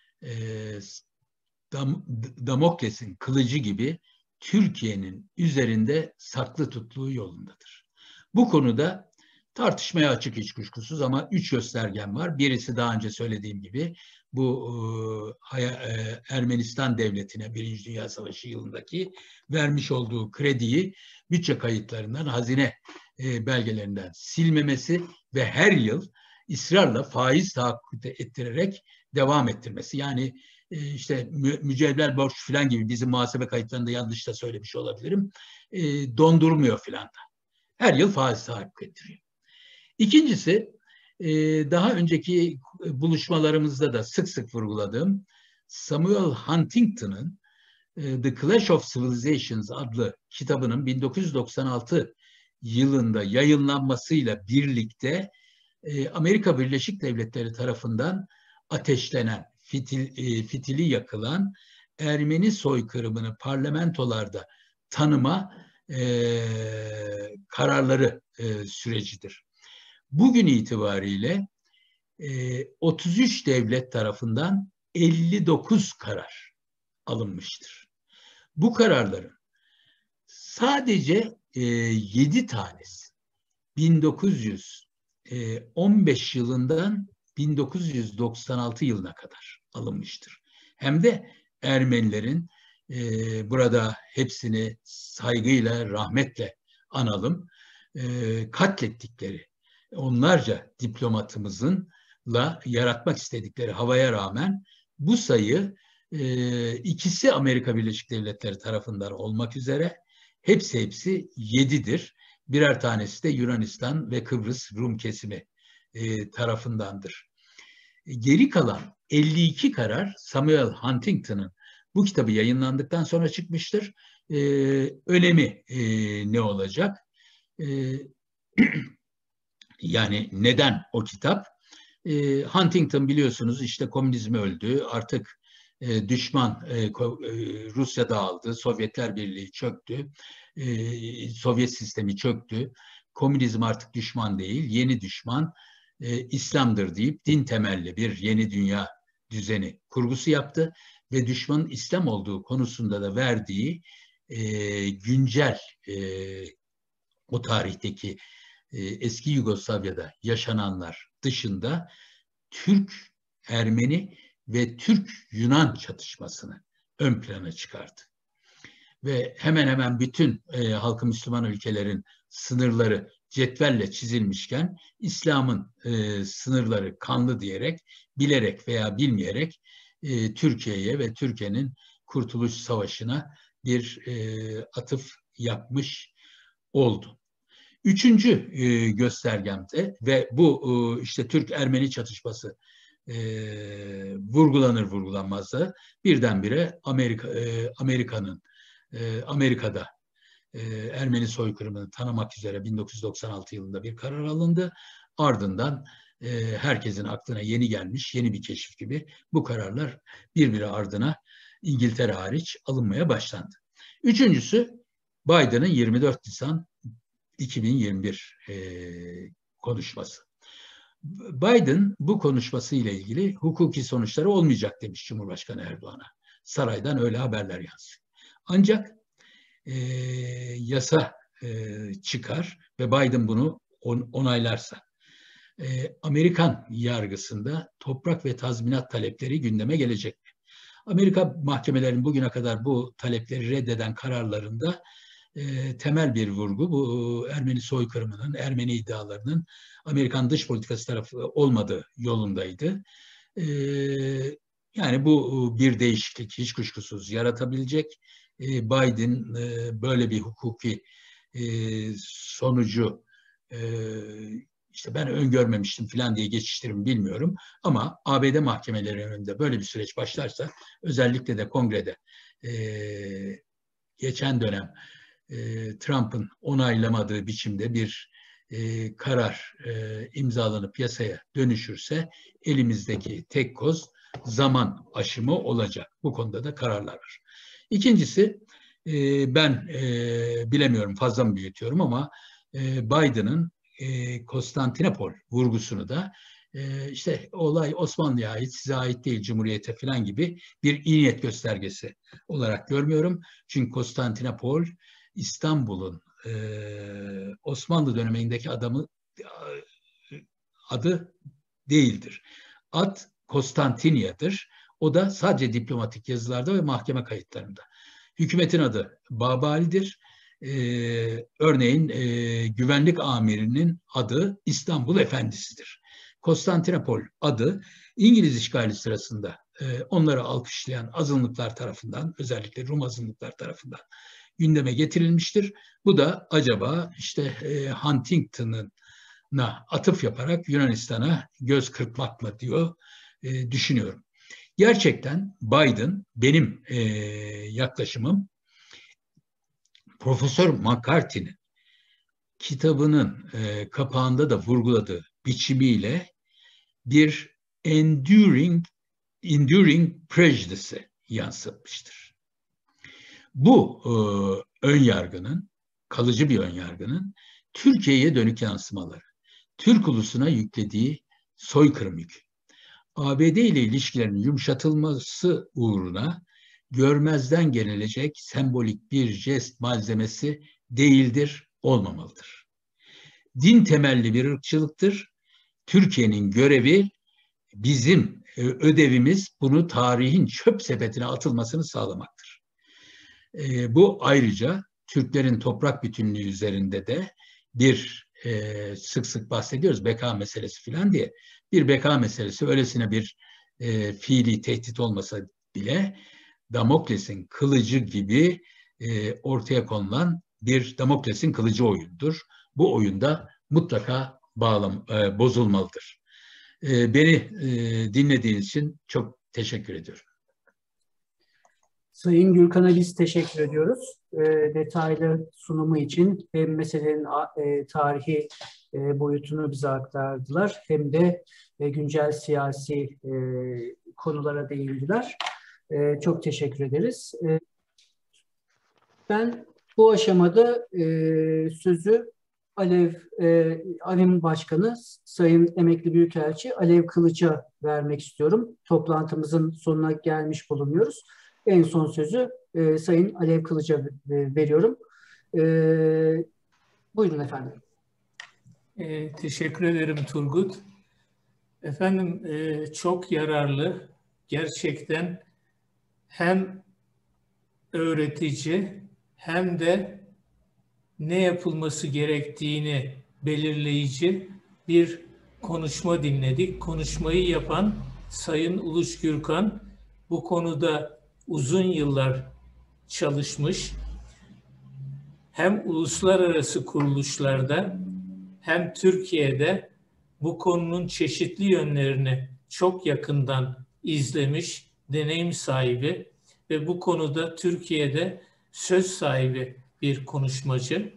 Damokles'in kılıcı gibi Türkiye'nin üzerinde saklı tuttuğu yolundadır. Bu konuda tartışmaya açık hiç kuşkusuz ama 3 göstergem var. Birisi daha önce söylediğim gibi bu Ermenistan devletine Birinci Dünya Savaşı yılındaki vermiş olduğu krediyi bütçe kayıtlarından, hazine belgelerinden silmemesi ve her yıl ısrarla faiz tahakkuk ettirerek devam ettirmesi. Yani işte mücevher borç falan gibi bizim muhasebe kayıtlarında yanlış da söylemiş olabilirim. Dondurmuyor falan da. Her yıl faiz tahakkuk ettiriyor. İkincisi daha önceki buluşmalarımızda da sık sık vurguladığım Samuel Huntington'ın The Clash of Civilizations adlı kitabının 1996 yılında yayınlanmasıyla birlikte Amerika Birleşik Devletleri tarafından ateşlenen, fitili yakılan Ermeni soykırımını parlamentolarda tanıma kararları sürecidir. Bugün itibariyle 33 devlet tarafından 59 karar alınmıştır. Bu kararların sadece 7 tanesi 1915 yılından 1996 yılına kadar alınmıştır. Hem de Ermenilerin burada hepsini saygıyla, rahmetle analım, katlettikleri onlarca diplomatımızınla yaratmak istedikleri havaya rağmen bu sayı ikisi Amerika Birleşik Devletleri tarafından olmak üzere hepsi 7'dir. Birer tanesi de Yunanistan ve Kıbrıs Rum kesimi tarafındandır. Geri kalan 52 karar Samuel Huntington'ın bu kitabı yayınlandıktan sonra çıkmıştır. Önemi ne olacak? Yani neden o kitap? Huntington biliyorsunuz işte komünizmi öldü, artık düşman Rusya dağıldı, Sovyetler Birliği çöktü, Sovyet sistemi çöktü, komünizm artık düşman değil, yeni düşman İslam'dır deyip din temelli bir yeni dünya düzeni kurgusu yaptı ve düşmanın İslam olduğu konusunda da verdiği güncel o tarihteki eski Yugoslavya'da yaşananlar dışında Türk, Ermeni ve Türk-Yunan çatışmasını ön plana çıkardı. Ve hemen hemen bütün halkı Müslüman ülkelerin sınırları cetvelle çizilmişken İslam'ın sınırları kanlı diyerek, bilerek veya bilmeyerek Türkiye'ye ve Türkiye'nin Kurtuluş Savaşı'na bir atıf yapmış oldu. Üçüncü göstergemde ve bu işte Türk-Ermeni çatışması vurgulanır vurgulanmaz da birdenbire Amerika'da Ermeni soykırımını tanımak üzere 1996 yılında bir karar alındı. Ardından herkesin aklına yeni gelmiş yeni bir keşif gibi bu kararlar birbiri ardına İngiltere hariç alınmaya başlandı. Üçüncüsü Biden'ın 24 Nisan 2021 konuşması. Biden bu konuşması ile ilgili hukuki sonuçları olmayacak demiş Cumhurbaşkanı Erdoğan'a. Saraydan öyle haberler yansıyor. Ancak yasa çıkar ve Biden bunu onaylarsa Amerikan yargısında toprak ve tazminat talepleri gündeme gelecek mi? Amerika mahkemelerinin bugüne kadar bu talepleri reddeden kararlarında temel bir vurgu bu Ermeni soykırımının, Ermeni iddialarının Amerikan dış politikası tarafı olmadığı yolundaydı. Yani bu bir değişiklik hiç kuşkusuz yaratabilecek. Biden böyle bir hukuki sonucu işte ben öngörmemiştim falan diye geçiştirimi bilmiyorum. Ama ABD mahkemeleri önünde böyle bir süreç başlarsa özellikle de kongrede geçen dönem Trump'ın onaylamadığı biçimde bir karar imzalanıp yasaya dönüşürse elimizdeki tek koz zaman aşımı olacak. Bu konuda da kararlar var. İkincisi ben bilemiyorum fazla mı büyütüyorum ama Biden'ın Konstantinopol vurgusunu da işte olay Osmanlı'ya ait, size ait değil Cumhuriyete falan gibi bir iyi niyet göstergesi olarak görmüyorum. Çünkü Konstantinopol İstanbul'un Osmanlı dönemindeki adı değildir. Ad Konstantiniye'dir. O da sadece diplomatik yazılarda ve mahkeme kayıtlarında. Hükümetin adı Babali'dir. Örneğin güvenlik amirinin adı İstanbul Efendisi'dir. Konstantinopol adı İngiliz işgali sırasında onları alkışlayan azınlıklar tarafından, özellikle Rum azınlıklar tarafından gündeme getirilmiştir. Bu da acaba işte Huntington'a atıf yaparak Yunanistan'a göz kırpmak mı diyor düşünüyorum. Gerçekten Biden benim yaklaşımım Profesör McCarthy'nin kitabının kapağında da vurguladığı biçimiyle bir enduring prejudice'ı yansıtmıştır. Bu ön yargının, kalıcı bir ön yargının Türkiye'ye dönük yansımaları, Türk ulusuna yüklediği soykırım yükü, ABD ile ilişkilerin yumuşatılması uğruna görmezden gelilecek sembolik bir jest malzemesi değildir, olmamalıdır. Din temelli bir ırkçılıktır. Türkiye'nin görevi, bizim ödevimiz bunu tarihin çöp sepetine atılmasını sağlamaktır. Bu ayrıca Türklerin toprak bütünlüğü üzerinde de bir sık sık bahsediyoruz beka meselesi falan diye. Bir beka meselesi öylesine bir fiili tehdit olmasa bile Damokles'in kılıcı gibi ortaya konulan bir Damokles'in kılıcı oyundur. Bu oyunda mutlaka bozulmalıdır. Beni dinlediğiniz için çok teşekkür ediyorum. Sayın Gürkan'a biz teşekkür ediyoruz. Detaylı sunumu için hem meselenin tarihi boyutunu bize aktardılar hem de güncel siyasi konulara değindiler. Çok teşekkür ederiz. Ben bu aşamada sözü AVİM Başkanı Sayın Emekli Büyükelçi Alev Kılıç'a vermek istiyorum. Toplantımızın sonuna gelmiş bulunuyoruz. En son sözü Sayın Alev Kılıç'a veriyorum. Buyurun efendim. Teşekkür ederim Turgut. Efendim çok yararlı, gerçekten hem öğretici hem de ne yapılması gerektiğini belirleyici bir konuşma dinledik. Konuşmayı yapan Sayın Uluç Gürkan bu konuda uzun yıllar çalışmış. Hem uluslararası kuruluşlarda hem Türkiye'de bu konunun çeşitli yönlerini çok yakından izlemiş, deneyim sahibi ve bu konuda Türkiye'de söz sahibi bir konuşmacı.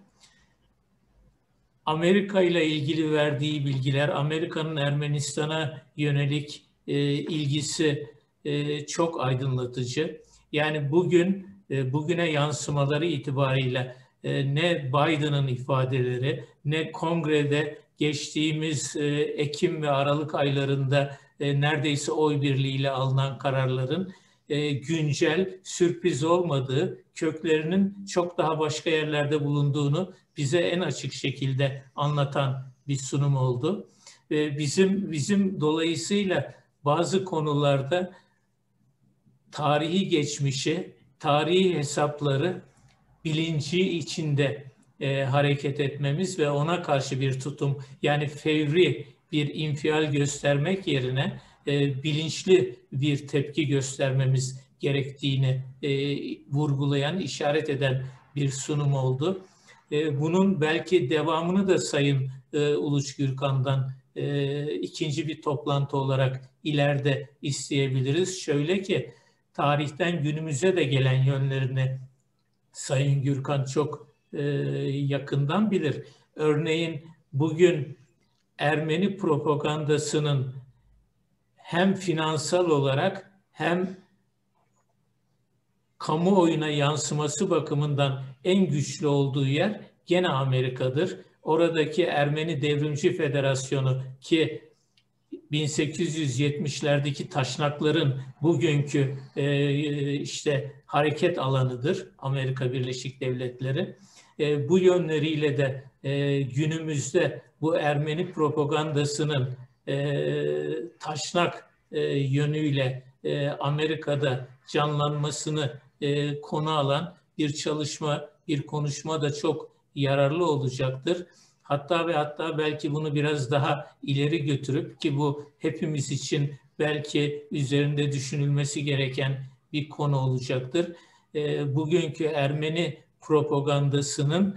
Amerika ile ilgili verdiği bilgiler, Amerika'nın Ermenistan'a yönelik ilgisi çok aydınlatıcı. Yani bugüne yansımaları itibariyle ne Biden'ın ifadeleri, ne Kongre'de geçtiğimiz Ekim ve Aralık aylarında neredeyse oy birliğiyle alınan kararların güncel, sürpriz olmadığı, köklerinin çok daha başka yerlerde bulunduğunu bize en açık şekilde anlatan bir sunum oldu. Bizim dolayısıyla bazı konularda tarihi geçmişi, tarihi hesapları bilinci içinde hareket etmemiz ve ona karşı bir tutum, yani fevri bir infial göstermek yerine bilinçli bir tepki göstermemiz gerektiğini vurgulayan, işaret eden bir sunum oldu. Bunun belki devamını da Sayın Uluç Gürkan'dan ikinci bir toplantı olarak ileride isteyebiliriz. Şöyle ki, tarihten günümüze de gelen yönlerini Sayın Gürkan çok yakından bilir. Örneğin bugün Ermeni propagandasının hem finansal olarak hem kamuoyuna yansıması bakımından en güçlü olduğu yer gene Amerika'dır. Oradaki Ermeni Devrimci Federasyonu, ki 1870'lerdeki taşnakların bugünkü işte hareket alanıdır Amerika Birleşik Devletleri. Bu yönleriyle de günümüzde bu Ermeni propagandasının taşnak yönüyle Amerika'da canlanmasını konu alan bir çalışma, bir konuşma da çok yararlı olacaktır. Hatta belki bunu biraz daha ileri götürüp, ki bu hepimiz için belki üzerinde düşünülmesi gereken bir konu olacaktır. Bugünkü Ermeni propagandasının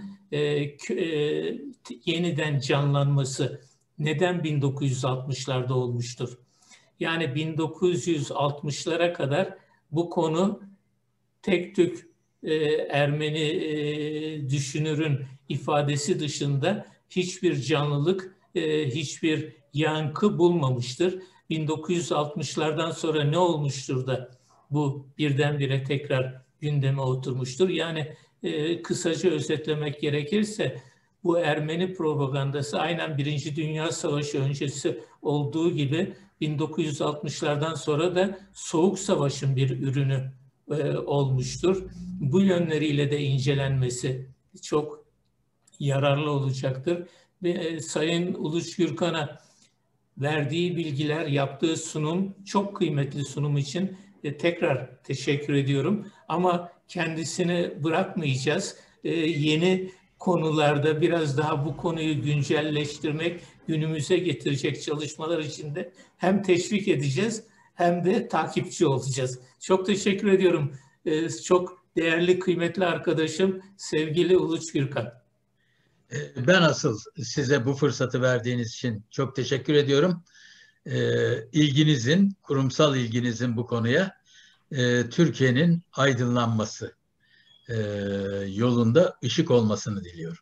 yeniden canlanması neden 1960'larda olmuştur? Yani 1960'lara kadar bu konu tek tük Ermeni düşünürün ifadesi dışında hiçbir canlılık, hiçbir yankı bulmamıştır. 1960'lardan sonra ne olmuştur da bu birdenbire tekrar gündeme oturmuştur? Yani kısaca özetlemek gerekirse bu Ermeni propagandası aynen Birinci Dünya Savaşı öncesi olduğu gibi 1960'lardan sonra da Soğuk Savaş'ın bir ürünü olmuştur. Bu yönleriyle de incelenmesi çok yararlı olacaktır. Ve Sayın Uluç Gürkan'a verdiği bilgiler, yaptığı sunum, çok kıymetli sunum için tekrar teşekkür ediyorum. Ama kendisini bırakmayacağız. Yeni konularda biraz daha bu konuyu güncelleştirmek, günümüze getirecek çalışmalar için de hem teşvik edeceğiz hem de takipçi olacağız. Çok teşekkür ediyorum. Çok değerli, kıymetli arkadaşım, sevgili Uluç Gürkan. Ben asıl size bu fırsatı verdiğiniz için çok teşekkür ediyorum. İlginizin, kurumsal ilginizin bu konuya Türkiye'nin aydınlanması yolunda ışık olmasını diliyorum.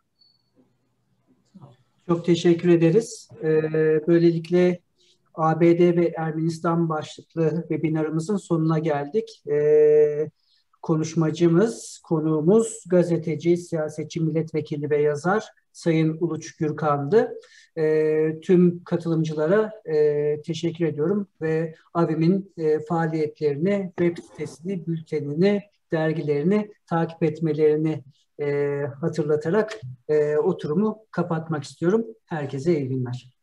Çok teşekkür ederiz. Böylelikle ABD ve Ermenistan başlıklı webinarımızın sonuna geldik. Konuşmacımız, konuğumuz gazeteci, siyasetçi, milletvekili ve yazar Sayın Uluç Gürkan'dı. Tüm katılımcılara teşekkür ediyorum ve AVİM'in faaliyetlerini, web sitesini, bültenini, dergilerini takip etmelerini hatırlatarak oturumu kapatmak istiyorum. Herkese iyi günler.